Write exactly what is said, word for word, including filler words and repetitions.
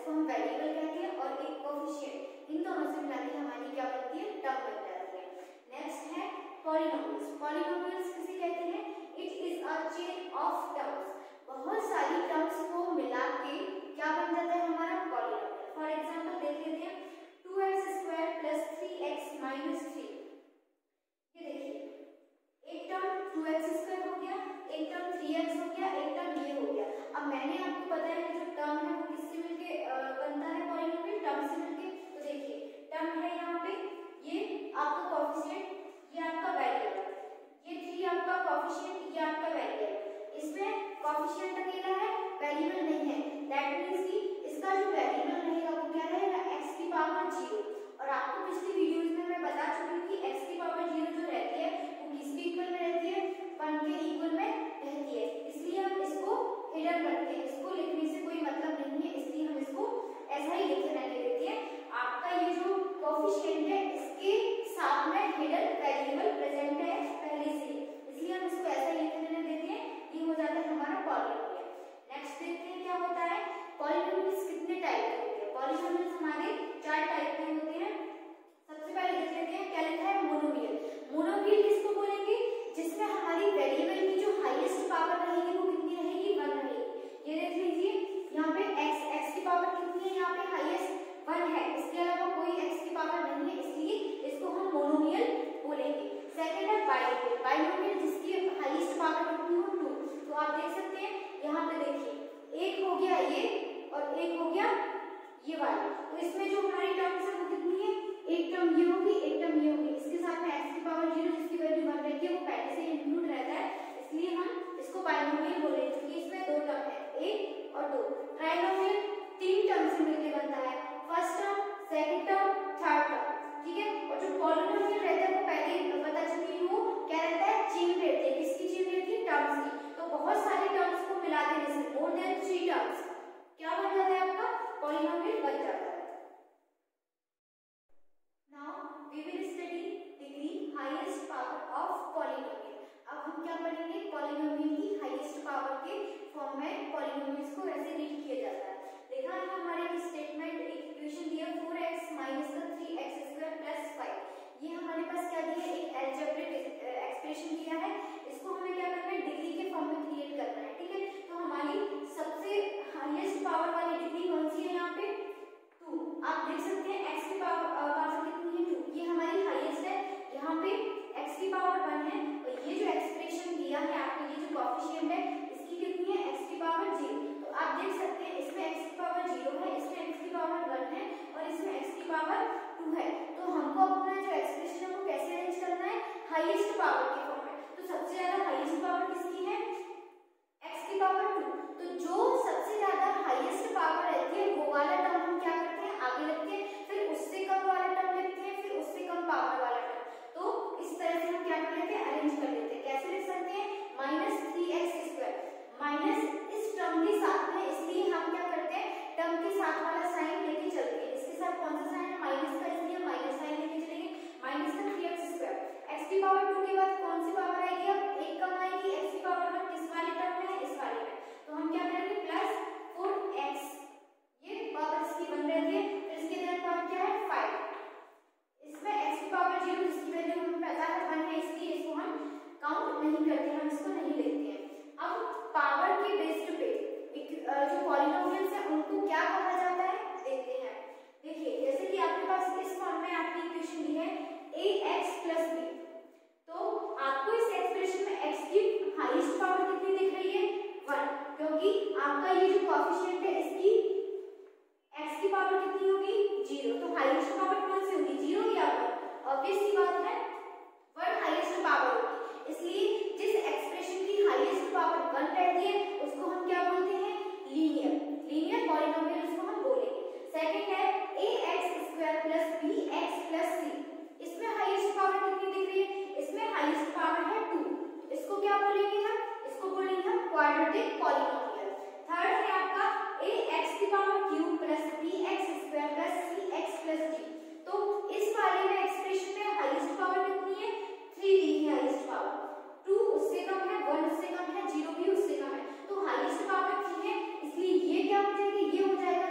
जिसको हम वेरिएबल कहते हैं, और एक कोएफिशिएंट, इन दोनों से मिला के हमारी क्या बनती है, टर्म बन जाती है। नेक्स्ट है पॉलिनोमियल्स। पॉलिनोमियल्स किसे कहते हैं? It is a chain of terms, बहुत सारी टर्म्स को मिला के क्या बन जाता है हमारा पॉलिनोमियल। फॉर एग्जांपल देख लेते हैं, two x square plus three x minus three, ये देखिए एक टर्म टू एक्स स्क्वायर हो गया, एक टर्म थ्री एक्स हो गया, एक टर्म ये हो गया। अब मैंने आपको बताया कि जो टर्म है वो किससे मिलके बनता है पॉलिनोमियल, टर्म से मिलके। तो देखिए टर्म है यहाँ पे, ये आपका कोएफिशिएंट, ये आपका वेरिएबल, ये थ्री आपका कोएफिशिएंट, ये आपका वेरिएबल। इसमें कोएफिशिएंट अकेला है, वेरिएबल नहीं है। दैट मींस कि इसका जो वेरिएबल रहेगा वो क्या रहेगा, x की पावर जीरो। और आपको पिछली वीडियोस में मैं बता चुकी हूँ कि x की पावर जीरो जो रहती है वो किसके इक्वल में रहती है, वन के इक्वल में रहती है। इसलिए हम इसको हिडन रखते हैं, इसको लिखने से कोई मतलब नहीं है, इसलिए हम इसको ऐसा ही लिखे रहने देते हैं। आपका ये जो कोएफिशिएंट है इसके साथ में हिडन वेरिएबल प्रेजेंट है पहले से, इसलिए हम इसको ऐसा ही लिखे रहने देते हैं। ये हो जाता है हमारा पॉलिनोमियल। नेक्स्ट देखते हैं क्या होता है, पॉलिनोमियल्स कितने टाइप के होते हैं। पॉलिनोमियल्स हमारे चार टाइप के होते हैं। सबसे पहले देख लेते हैं क्या लिखा है, मोनोमियल। मोनोमियल किसको बोलेंगे, जिसमें हमारी वेरिएबल की जो हाईएस्ट पावर रहेगी वो कितनी रहेगी, वन रहेगी। ये देख लीजिए यहाँ पे x, x की पावर कितनी है, यहाँ पे हाईएस्ट वन है, इसके अलावा कोई x की पावर नहीं है, इसलिए इसको हम मोनोमियल बोलेंगे। सेकंड है बाइनोमियल। बाइनोमियल जिसकी हाईएस्ट पावर कितनी हो, टू। तो आप देख सकते हैं यहाँ पे देखिए एक हो गया ये और एक हो गया ये वाला। तो इसमें जो हमारी टर्म्स है वो कितनी है, एक टर्म ये होगी, एक टर्म ये होगी। इसके साथ में x की पावर जीरो जिसकी वैल्यू वन रहती है वो पहले से इंक्लूड रहता है, इसलिए हम इसको बाइनोमियल बोलेंगे क्योंकि इसमें दो टर्म है, एक और दो। ट्राइनोमियल तीन टर्म से मिलकर बनता है, first term, second term, third term, ठीक है। और जो पॉलिनोमियल रहता है वो पहले ही बता चुकी हूँ, क्या रहता है, चेन रहती है। किसकी चेन रहती है, टर्म्स की। तो बहुत सारे टर्म्स को मिला देने से, मोर देन थ्री टर्म्स, क्या बन जाता है आपका पॉलिनोमियल बन जाता है। Now we will study degree highest power of polynomial. अब हम क्या पढ़ेंगे, पॉलिनोमियल की हाईएस्ट पावर के फॉर्म में पॉलिनोमियल्स को ऐसे रीड किया जाता है। देखा है हमारे स्टेटमेंट, एक इक्वेशन दिया four x minus three x square plus five. ये हमारे पास क्या दिया है, एक अलजेब्रिक एक्सप्रेशन दिया है। इसको हमें क्या करना है, डिग्री के फॉर्म में क्रिएट करना है, ठीक है। तो हमारी सबसे हाईएस्ट पावर वाली डिग्री कौन सी है, यहाँ पे टू। आप देख सकते हैं x की पावर पावर कितनी है, टू। ये हमारी हाईएस्ट है। यहाँ पे x की पावर वन है और ये जो एक्सप्रेशन दिया है आपको, ये जो कोएफिशिएंट है इसकी कितनी है, x की पावर जीरो। तो आप देख सकते हैं इसमें x की पावर जीरो है, इसमें x की पावर वन है और इसमें x की पावर टू है। तो हमको अपना जो एक्सप्रेशन है वो कैसे अरेंज करना है, हाईएस्ट पावर के फॉर्म में। तो सबसे ज्यादा हाईएस्ट पावर किसकी है, x की पावर टू। तो जो सबसे ज्यादा हाईएस्ट पावर रहती है वो वाला टर्म हम क्या करते हैं, आगे रखते हैं, फिर उससे कम वाला टर्म लिखते हैं, फिर उससे कम पावर वाला टर्म। तो इस तरह से हम क्या कर लेते हैं, अरेंज कर लेते हैं। कैसे लिख सकते हैं, minus three x square, minus इस टर्म के साथ में, इसलिए हम क्या करते हैं, टर्म के साथ वाला साइन लेके चलते हैं। इसके साथ कौन सा साइन है, माइनस का, इसलिए हम माइनस साइन लेके चलेंगे। माइनस का थ्री एक्स स्क्वायर, एक्स की पावर टू के बाद कौन सी पावर आएगी, अब एक कम आएगी, एक्स की पावर वन किस वाले टर्म में है, इस वाले में। तो हम क्या करेंगे, प्लस फोर एक्स, ये पावर इसकी वन रहती है, फिर इसके बाद पावर क्या है, फाइव। इसमें x की पावर जीरो जिसकी वैल्यू हमें पता है वन है, इसलिए इसको हम काउंट नहीं करते, हम इसको नहीं लेते हैं। अब पावर के बेस्ड पे जो पॉलिनोमियल्स है उनको क्या कहा जाता है देखते हैं। देखिए जैसे कि आपके पास इस फॉर्म में आपकी इक्वेशन दी है ax प्लस b, तो आपको इस एक्सप्रेशन में x की हाईएस्ट पावर कितनी दिख रही है, वन, क्योंकि आपका ये जो कोएफिशिएंट है इसकी x की पावर कितनी होगी, जीरो। तो हाईएस्ट पावर कौन सी होगी, जीरो या वन। ऑब्वियस सी बात है वन हाईएस्ट पावर होगी, इसलिए जिस एक्सप्रेशन की हाईएस्ट पावर वन रहती है उसको हम क्या बोलते हैं, लीनियर लीनियर पॉलिनोमियल इसको हम बोलेंगे। सेकंड है ax square plus bx plus c, इसमें हाईएस्ट पावर कितनी दिख रही है, इसमें हाईएस्ट पावर है टू। इसको क्या बोलेंगे हम, इसको बोलेंगे हम क्वाड्रेटिक पॉलिनोमियल। थर्ड है आपका ax की power cube plus bx square plus cx plus d। तो इस वाले में एक्सप्रेशन में हाईएस्ट पावर कितनी है, थ्री दी है हाईएस्ट पावर, टू उससे कम है, उससे कम है, जीरो भी उससे कम है, तो हाईएस्ट पावर थ्री है, इसलिए ये क्या हो जाएगा, ये हो जाएगा